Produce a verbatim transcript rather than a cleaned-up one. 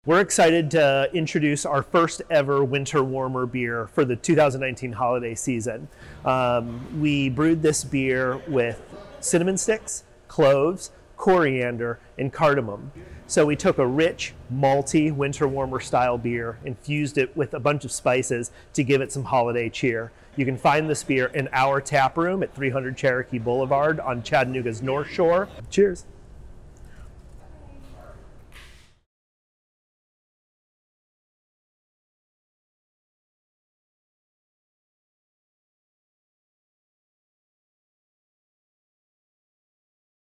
We're excited to introduce our first ever winter warmer beer for the two thousand nineteen holiday season. Um, we brewed this beer with cinnamon sticks, cloves, coriander, and cardamom. So we took a rich, malty, winter warmer style beer, infused it with a bunch of spices to give it some holiday cheer. You can find this beer in our tap room at three hundred Cherokee Boulevard on Chattanooga's North Shore. Cheers.